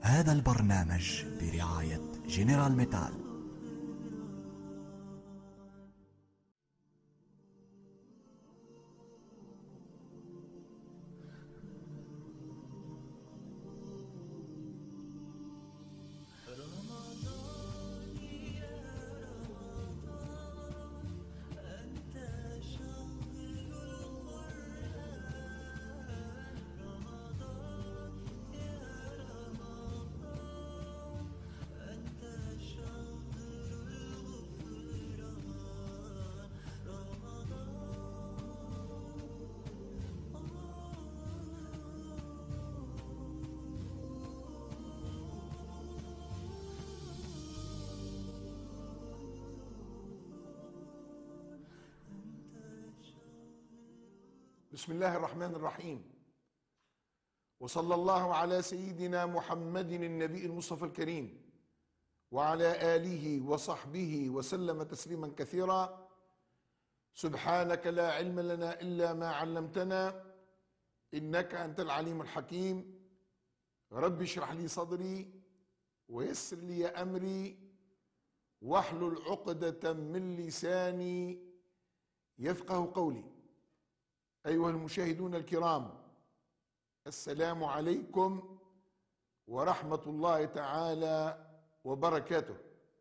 هذا البرنامج برعاية جنرال ميتال. بسم الله الرحمن الرحيم، وصلى الله على سيدنا محمد النبي المصطفى الكريم وعلى آله وصحبه وسلم تسليما كثيرا. سبحانك لا علم لنا إلا ما علمتنا إنك أنت العليم الحكيم. رب اشرح لي صدري ويسر لي أمري واحلل عقدة من لساني يفقه قولي. أيها المشاهدون الكرام، السلام عليكم ورحمة الله تعالى وبركاته.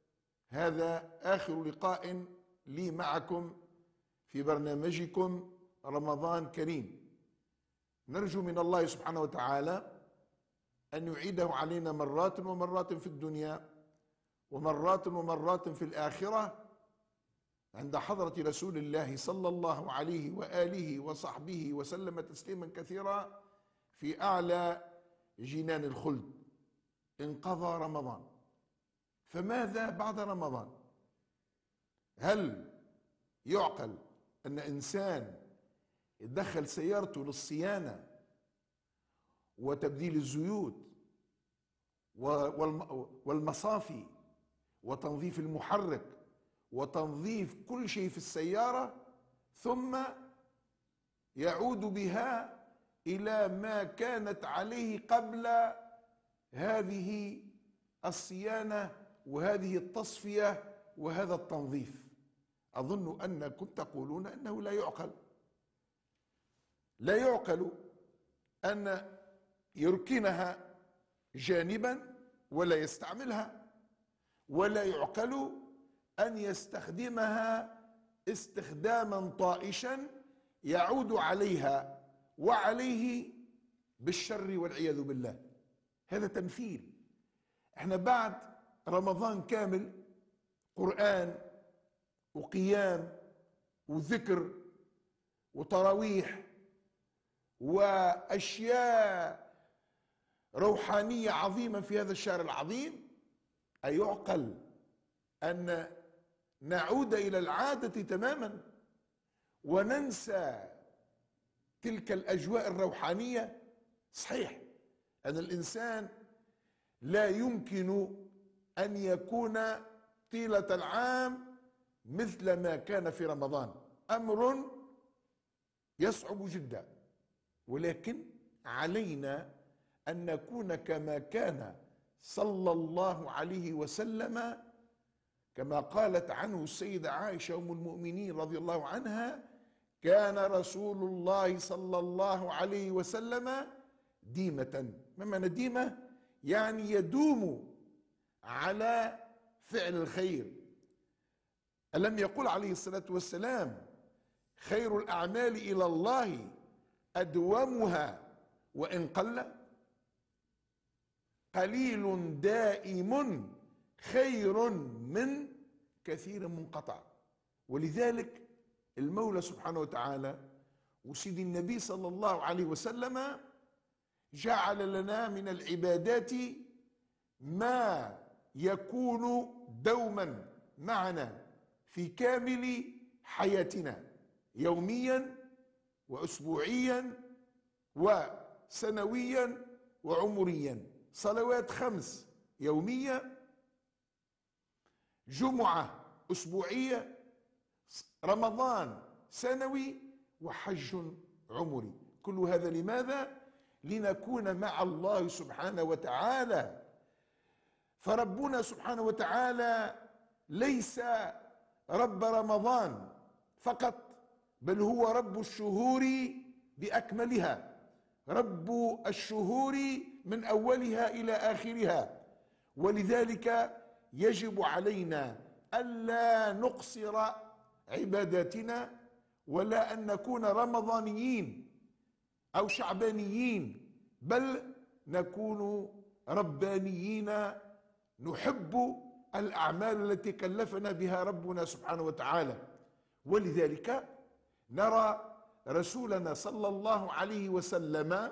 هذا آخر لقاء لي معكم في برنامجكم رمضان كريم. نرجو من الله سبحانه وتعالى أن يعيده علينا مرات ومرات في الدنيا ومرات ومرات في الآخرة عند حضرة رسول الله صلى الله عليه وآله وصحبه وسلم تسليما كثيرا في أعلى جنان الخلد. انقضى رمضان، فماذا بعد رمضان؟ هل يعقل أن إنسان يدخل سيارته للصيانة وتبديل الزيوت والمصافي وتنظيف المحرك وتنظيف كل شيء في السيارة ثم يعود بها إلى ما كانت عليه قبل هذه الصيانة وهذه التصفية وهذا التنظيف؟ أظن أنكم تقولون أنه لا يعقل. لا يعقل أن يركنها جانبا ولا يستعملها، ولا يعقل أن يستخدمها استخداما طائشا يعود عليها وعليه بالشر والعياذ بالله. هذا تمثيل. احنا بعد رمضان كامل قرآن وقيام وذكر وتراويح وأشياء روحانية عظيمة في هذا الشهر العظيم. أيعقل أن نعود إلى العادة تماما وننسى تلك الأجواء الروحانية؟ صحيح أن الإنسان لا يمكن أن يكون طيلة العام مثل ما كان في رمضان، أمر يصعب جدا، ولكن علينا أن نكون كما كان صلى الله عليه وسلم، كما قالت عنه السيدة عائشة أم المؤمنين رضي الله عنها: كان رسول الله صلى الله عليه وسلم ديمة. ما معنى ديمة؟ يعني يدوم على فعل الخير. ألم يقل عليه الصلاة والسلام: خير الأعمال إلى الله أدومها وإن قل، قليل دائم خير من كثير منقطع. ولذلك المولى سبحانه وتعالى وسيد النبي صلى الله عليه وسلم جعل لنا من العبادات ما يكون دوما معنا في كامل حياتنا، يوميا وأسبوعيا وسنويا وعمريا. صلوات 5 يومية، جمعة أسبوعية، رمضان سنوي، وحج عمري. كل هذا لماذا؟ لنكون مع الله سبحانه وتعالى فربنا سبحانه وتعالى ليس رب رمضان فقط، بل هو رب الشهور بأكملها، رب الشهور من أولها إلى آخرها. ولذلك يجب علينا ألا نقصر عباداتنا، ولا أن نكون رمضانيين أو شعبانيين، بل نكون ربانيين نحب الأعمال التي كلفنا بها ربنا سبحانه وتعالى. ولذلك نرى رسولنا صلى الله عليه وسلم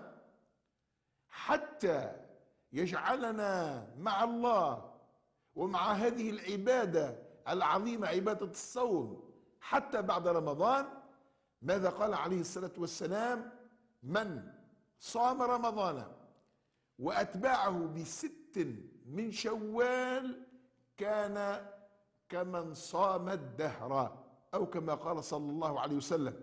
حتى يجعلنا مع الله ومع هذه العبادة العظيمة عبادة الصوم حتى بعد رمضان، ماذا قال عليه الصلاة والسلام؟ من صام رمضان وأتبعه بست من شوال كان كمن صام الدهر، أو كما قال صلى الله عليه وسلم.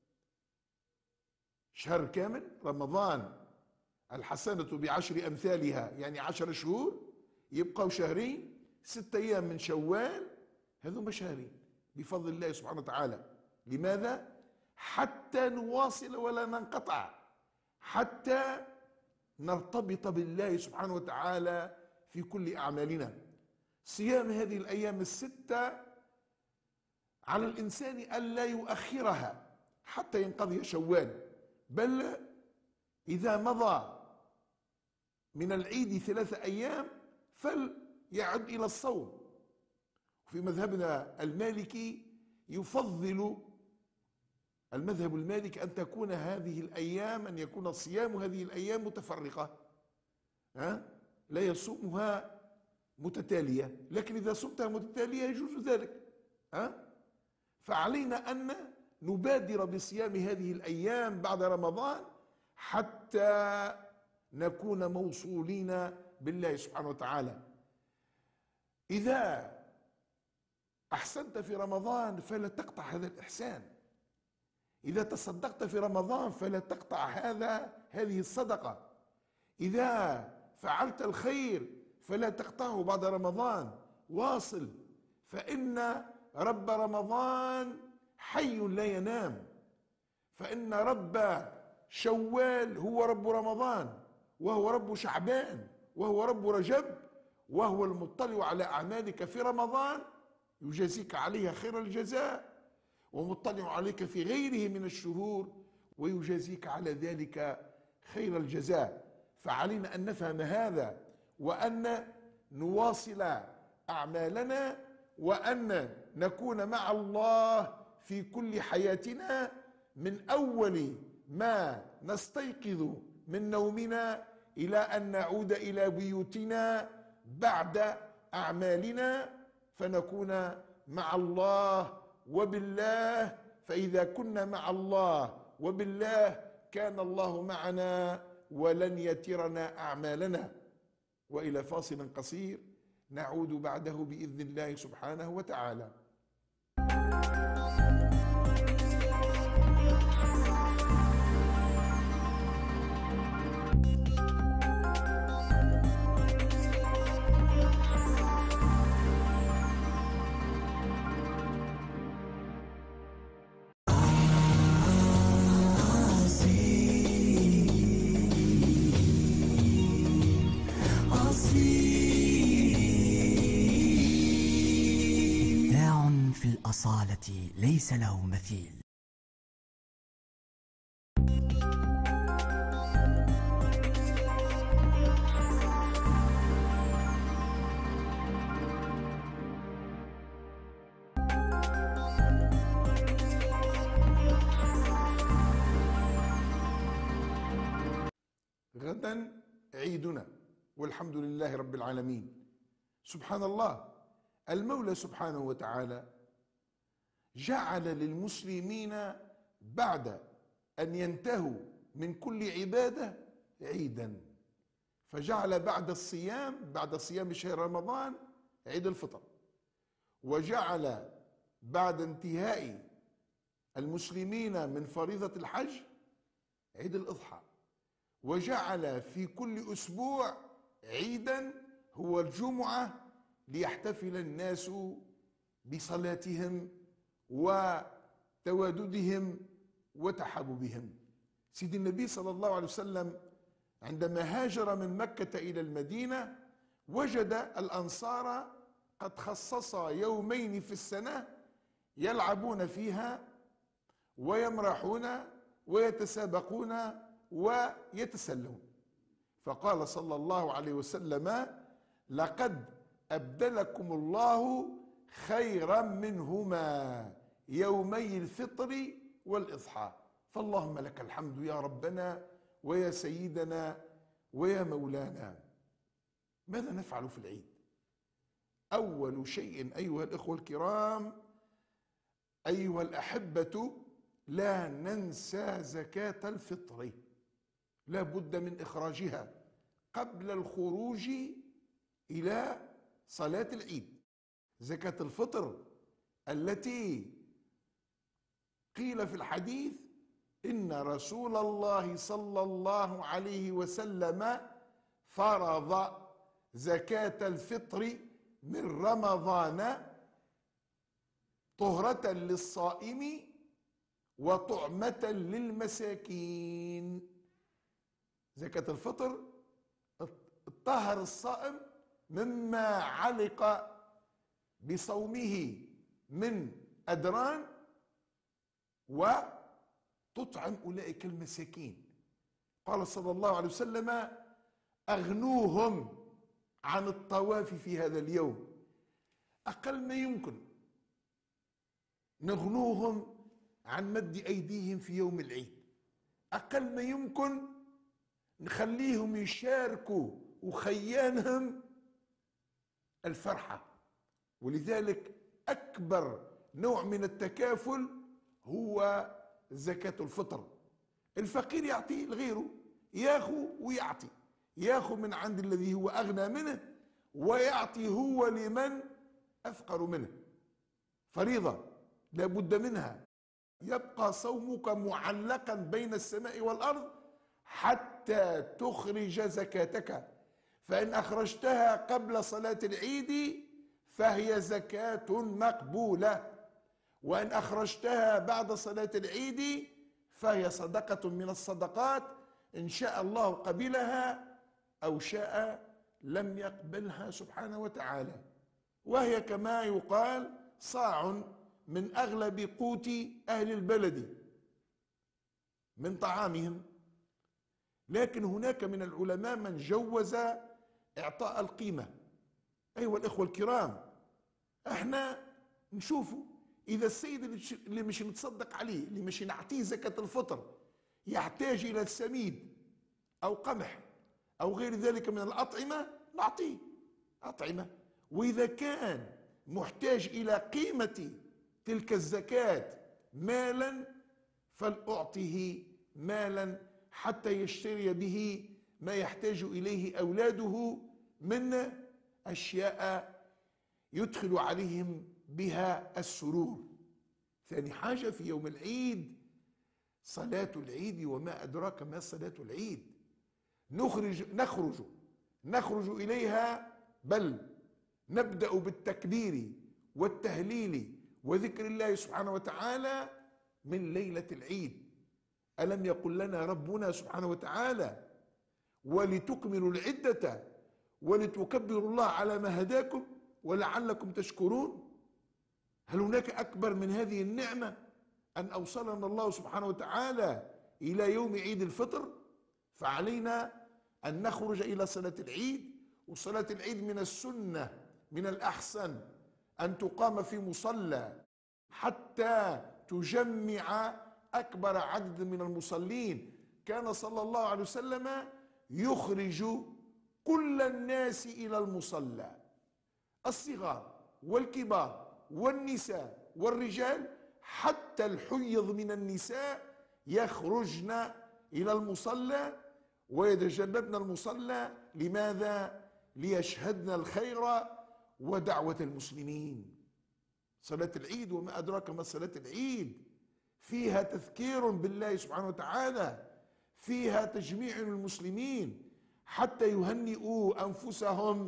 شهر كامل رمضان، الحسنة بعشر أمثالها، يعني 10 شهور، يبقوا شهرين، 6 أيام من شوال، هذوما شهرين بفضل الله سبحانه وتعالى. لماذا؟ حتى نواصل ولا ننقطع، حتى نرتبط بالله سبحانه وتعالى في كل أعمالنا. صيام هذه الأيام الستة على الإنسان ألا يؤخرها حتى ينقضي شوال، بل إذا مضى من العيد 3 أيام فليعد إلى الصوم. في مذهبنا المالكي يفضل المذهب المالكي أن تكون هذه الأيام، أن يكون صيام هذه الأيام متفرقة، لا يصومها متتالية، لكن إذا صمتها متتالية يجوز ذلك. فعلينا أن نبادر بصيام هذه الأيام بعد رمضان حتى نكون موصولين بالله سبحانه وتعالى. إذا أحسنت في رمضان فلا تقطع هذا الإحسان، إذا تصدقت في رمضان فلا تقطع هذه الصدقة، إذا فعلت الخير فلا تقطعه بعد رمضان، واصل، فإن رب رمضان حي لا ينام، فإن رب شوال هو رب رمضان، وهو رب شعبان، وهو رب رجب، وهو المطلع على أعمالك في رمضان يجازيك عليها خير الجزاء، ومطلع عليك في غيره من الشهور ويجازيك على ذلك خير الجزاء. فعلينا أن نفهم هذا، وأن نواصل أعمالنا، وأن نكون مع الله في كل حياتنا، من أول ما نستيقظ من نومنا إلى أن نعود إلى بيوتنا بعد أعمالنا، فنكون مع الله وبالله. فإذا كنا مع الله وبالله كان الله معنا ولن يترنا أعمالنا. وإلى فاصل قصير نعود بعده بإذن الله سبحانه وتعالى. الأصالة ليس له مثيل. غدا عيدنا والحمد لله رب العالمين. سبحان الله، المولى سبحانه وتعالى جعل للمسلمين بعد أن ينتهوا من كل عبادة عيدا، فجعل بعد صيام شهر رمضان عيد الفطر، وجعل بعد انتهاء المسلمين من فريضة الحج عيد الأضحى، وجعل في كل أسبوع عيدا هو الجمعة ليحتفل الناس بصلاتهم وتواددهم وتحاببهم. سيد النبي صلى الله عليه وسلم عندما هاجر من مكة إلى المدينة وجد الأنصار قد خصصا يومين في السنة يلعبون فيها ويمرحون ويتسابقون ويتسلون. فقال صلى الله عليه وسلم: لقد أبدلكم الله خيرا منهما يومي الفطر والإضحى. فاللهم لك الحمد يا ربنا ويا سيدنا ويا مولانا. ماذا نفعل في العيد؟ أول شيء أيها الإخوة الكرام، أيها الأحبة، لا ننسى زكاة الفطر، لا بد من إخراجها قبل الخروج إلى صلاة العيد. زكاة الفطر التي قيل في الحديث إن رسول الله صلى الله عليه وسلم فرض زكاة الفطر من رمضان طهرة للصائم وطعمة للمساكين. زكاة الفطر طهر الصائم مما علق بصومه من أدران وتطعم أولئك المساكين. قال صلى الله عليه وسلم: أغنوهم عن الطواف في هذا اليوم. أقل ما يمكن نغنوهم عن مد أيديهم في يوم العيد، أقل ما يمكن نخليهم يشاركوا وخيانهم الفرحة. ولذلك أكبر نوع من التكافل هو زكاة الفطر. الفقير يعطي لغيره، ياخو ويعطي، ياخو من عند الذي هو أغنى منه ويعطي هو لمن أفقر منه. فريضة لا بد منها. يبقى صومك معلقا بين السماء والأرض حتى تخرج زكاتك، فإن أخرجتها قبل صلاة العيد فهي زكاة مقبولة، وإن أخرجتها بعد صلاة العيد فهي صدقة من الصدقات، إن شاء الله قبلها أو شاء لم يقبلها سبحانه وتعالى. وهي كما يقال صاع من أغلب قوت أهل البلد من طعامهم. لكن هناك من العلماء من جوز إعطاء القيمة. أيها الإخوة الكرام، احنا نشوفوا إذا السيد اللي مش نتصدق عليه، اللي مش نعطيه زكاة الفطر، يحتاج إلى سميد أو قمح أو غير ذلك من الأطعمة، نعطيه أطعمة. وإذا كان محتاج إلى قيمة تلك الزكاة مالا فلأعطه مالا حتى يشتري به ما يحتاج إليه أولاده من أشياء يدخل عليهم بها السرور. ثاني حاجة في يوم العيد صلاة العيد، وما أدراك ما صلاة العيد. نخرج إليها، بل نبدأ بالتكبير والتهليل وذكر الله سبحانه وتعالى من ليلة العيد. ألم يقل لنا ربنا سبحانه وتعالى: ولتكملوا العدة ولتكبروا الله على ما هداكم ولعلكم تشكرون؟ هل هناك أكبر من هذه النعمة أن أوصلنا الله سبحانه وتعالى إلى يوم عيد الفطر؟ فعلينا أن نخرج إلى صلاة العيد. وصلاة العيد من السنة، من الأحسن أن تقام في مصلى حتى تجمع أكبر عدد من المصلين. كان صلى الله عليه وسلم يخرج كل الناس إلى المصلى، الصغار والكبار والنساء والرجال، حتى الحيض من النساء يخرجن إلى المصلى ويتجنبن المصلى. لماذا؟ ليشهدن الخير ودعوة المسلمين. صلاة العيد وما أدراك ما صلاة العيد فيها تذكير بالله سبحانه وتعالى، فيها تجميع المسلمين حتى يهنئوا أنفسهم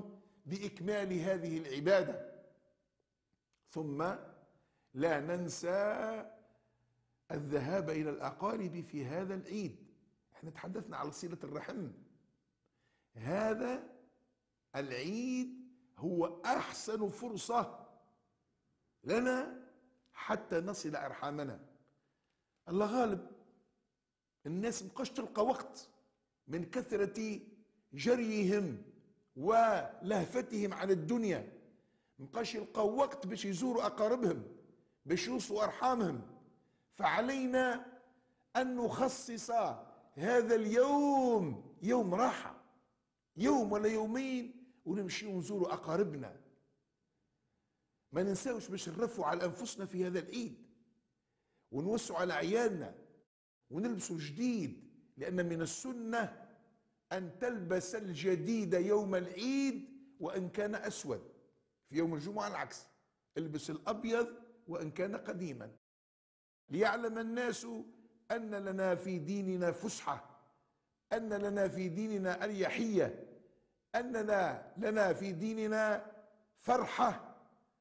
بإكمال هذه العبادة. ثم لا ننسى الذهاب إلى الأقارب في هذا العيد. احنا تحدثنا على صلة الرحم. هذا العيد هو أحسن فرصة لنا حتى نصل أرحامنا. الله غالب، الناس مبقاش تلقى وقت من كثرة جريهم ولهفتهم على الدنيا، مبقاش يلقى وقت باش يزوروا أقاربهم، باش يوصلوا أرحامهم. فعلينا أن نخصص هذا اليوم يوم راحة، يوم ولا يومين، ونمشي ونزوروا أقاربنا. ما ننساوش باش نرفوا على أنفسنا في هذا العيد، ونوسعوا على عيالنا، ونلبسوا جديد، لأن من السنة أن تلبس الجديد يوم العيد وإن كان أسود. في يوم الجمعة العكس، البس الأبيض وإن كان قديما، ليعلم الناس أن لنا في ديننا فسحة، أن لنا في ديننا أريحية، أننا لنا في ديننا فرحة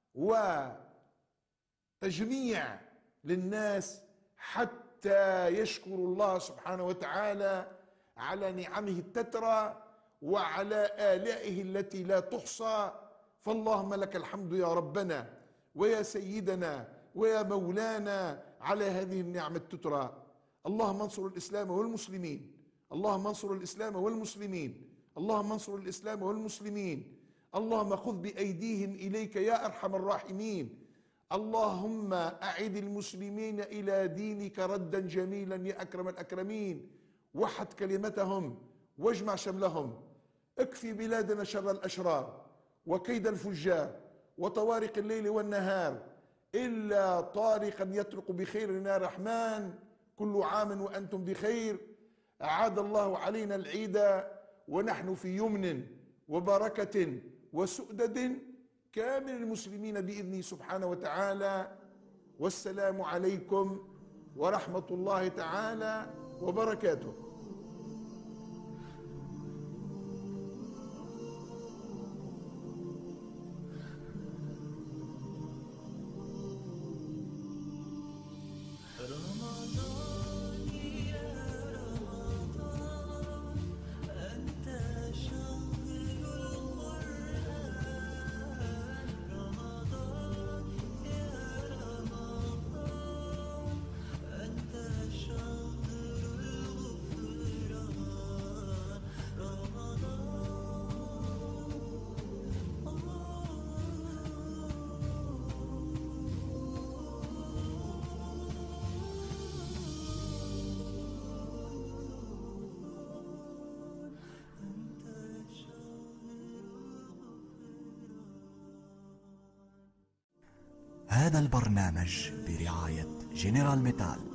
وتجميع للناس حتى يشكروا الله سبحانه وتعالى على نعمه التترى وعلى آلائه التي لا تحصى. فاللهم لك الحمد يا ربنا ويا سيدنا ويا مولانا على هذه النعمة التترى. اللهم انصر الإسلام والمسلمين، اللهم انصر الإسلام والمسلمين، اللهم انصر الإسلام والمسلمين. اللهم خذ بأيديهم إليك يا أرحم الراحمين. اللهم أعد المسلمين إلى دينك ردا جميلا يا أكرم الأكرمين. وحد كلمتهم واجمع شملهم. اكفي بلادنا شر الأشرار وكيد الفجار وطوارق الليل والنهار، إلا طارقا يطرق بخير يا رحمن. كل عام وأنتم بخير. أعاد الله علينا العيد ونحن في يمن وبركة وسؤدد كامل المسلمين بإذنه سبحانه وتعالى. والسلام عليكم ورحمة الله تعالى وبركاته. هذا البرنامج برعاية جنرال ميتال.